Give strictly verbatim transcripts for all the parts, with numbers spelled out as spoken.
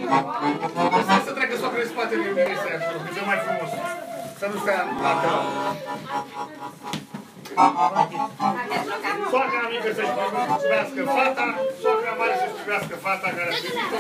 Să treacă soacră în spatele ministrei acolo, că e mai frumos. Să nu stea partea la. Soacra mică să-și privească fata, soacra mare să-și privească fata care a privit-o.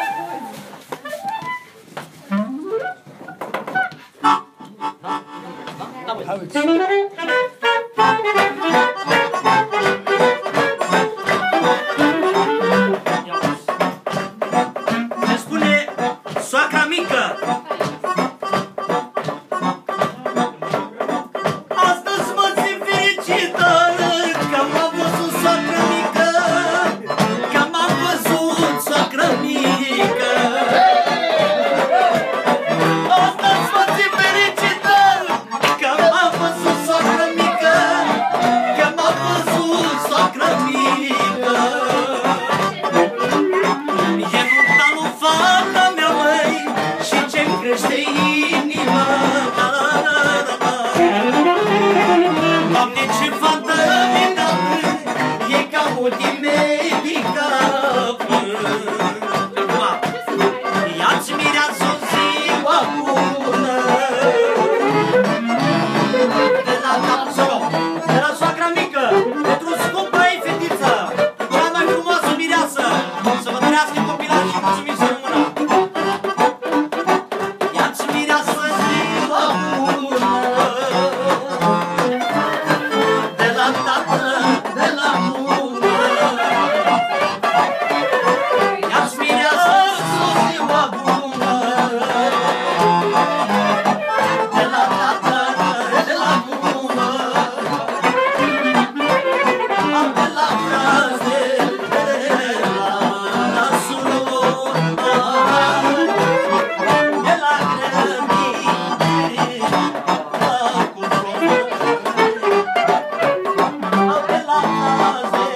Se spune soacra mică. Astăzi mă țin fericită că m-am văzut soacră mică, că m-am văzut soacră mică. Astăzi mă țin fericită că m-am văzut soacră mică, că m-am văzut soacră mică. E nunta lui fata mea, măi, și ce-mi crește inima. Doamne, ce fată minunată, e ca multimedică. Ia-ți mireasă o ziua bună. De la capsolo, de la soacra mică, pentru scumpa ei fetiță, cea mai frumoasă mireasă, să vă trăiască copilași și mulțumim să rămână. Ia-ți mireasă ziua bună. De la tată, de la bună. Ia-ți mireasă ziua bună. De la tată, de la bună. De la braze, de la nasul, de la grădini, la cupru. De la braze,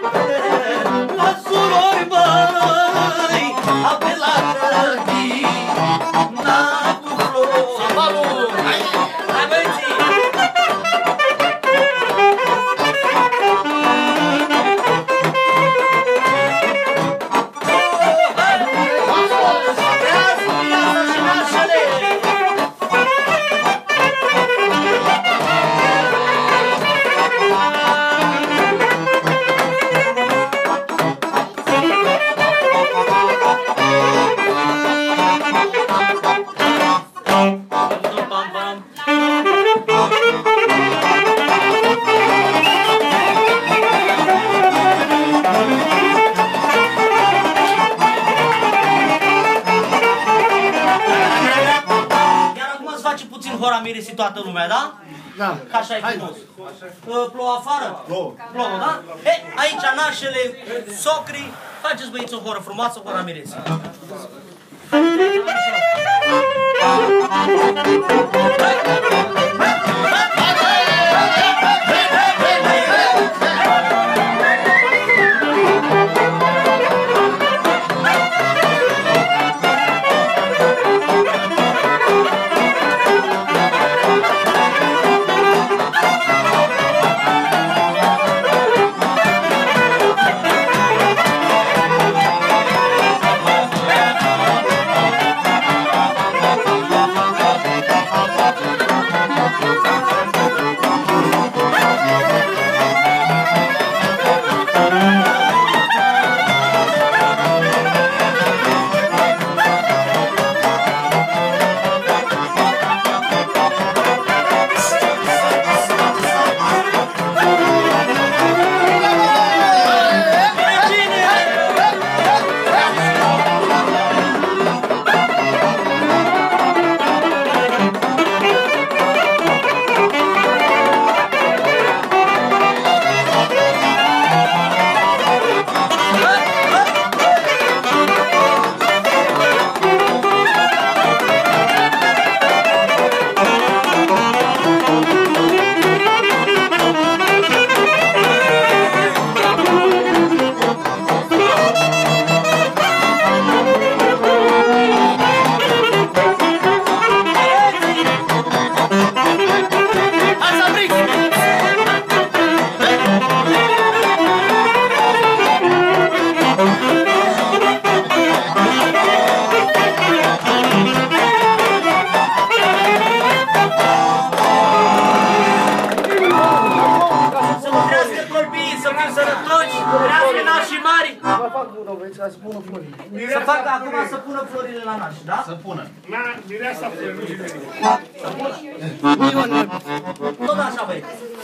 nasul, băi, de la grădini, la cupru. Sabalul! Hai, hai băieții! Iar acum îți face puțin hora miresi toată lumea, da? Da. Ca așa e frumos. Plouă afară? Plouă. Plouă, da? E, aici nașele, socrii, faceți băieți o horă frumoasă, hora miresi. Thank you. să pună florile. Să facă acum să pună florile la naș, da? Să pună. Na, mireasa flori. Să pună? Tot așa, băi.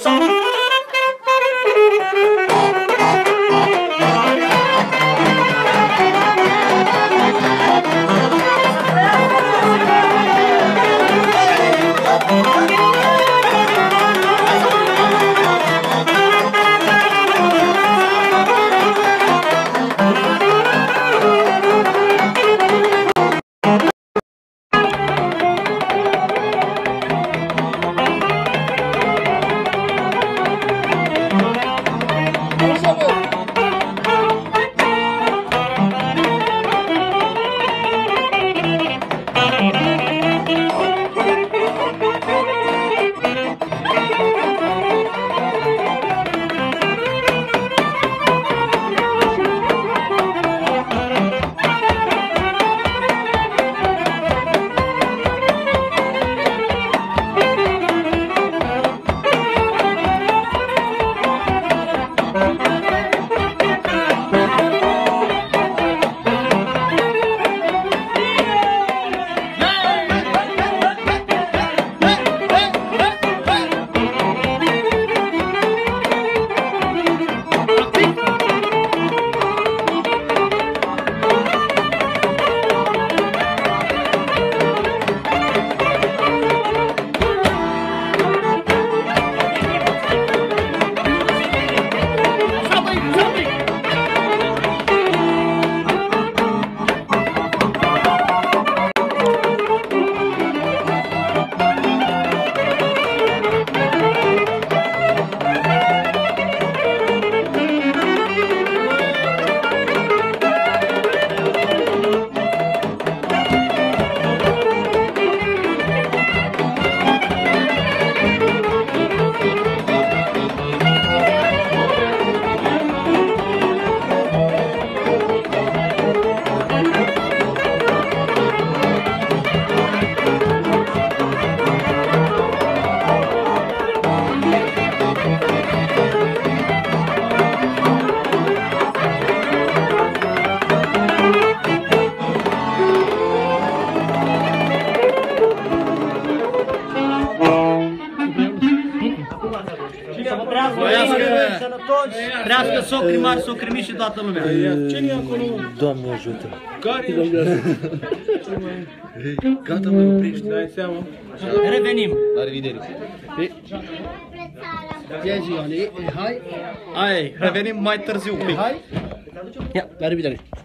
Trească socri mari, socri mici și toată lumea. Cine e acolo? Doamne ajută. Care e? Gata, mă oprești. Dai seama. Revenim. La revedere. Ia zi, Ioane, hai. Hai, revenim mai târziu un pic. Hai. Ia, La revedere.